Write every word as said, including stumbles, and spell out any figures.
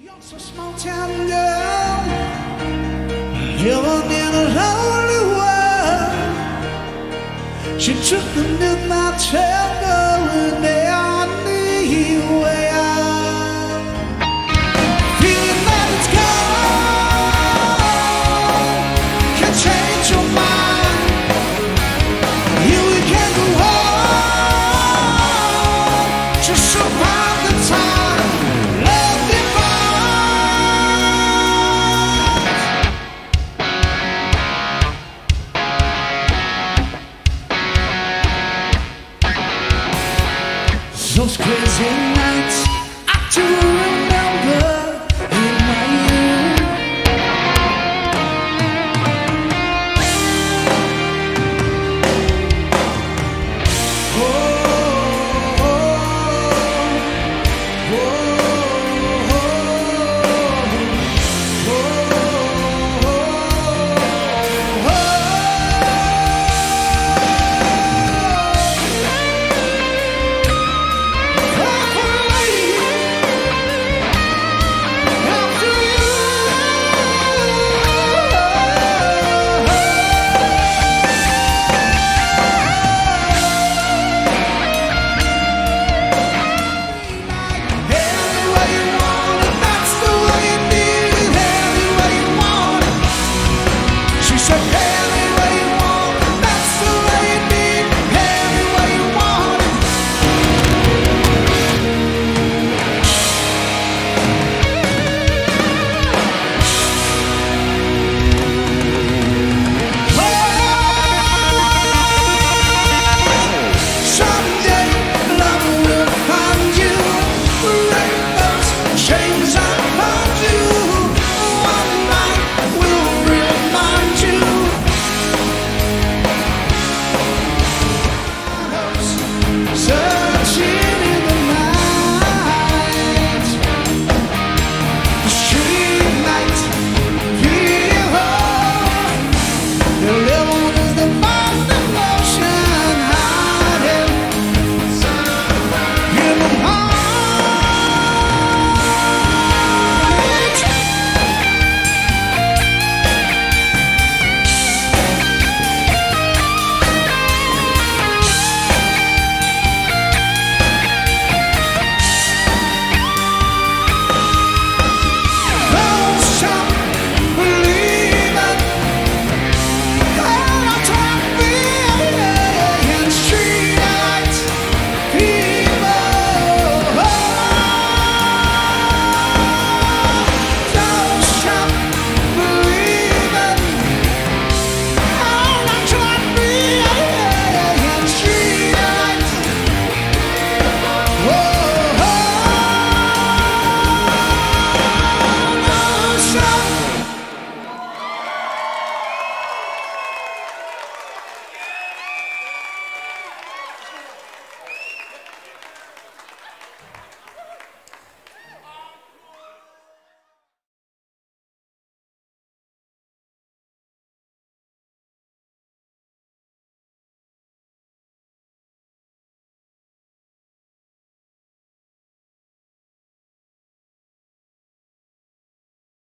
So small town girl, living in a lonely world. She took the midnight tango and they on the way out. Feeling that it's gone, can't change your mind. Here we can go on, just survive the time. Love those crazy nights I do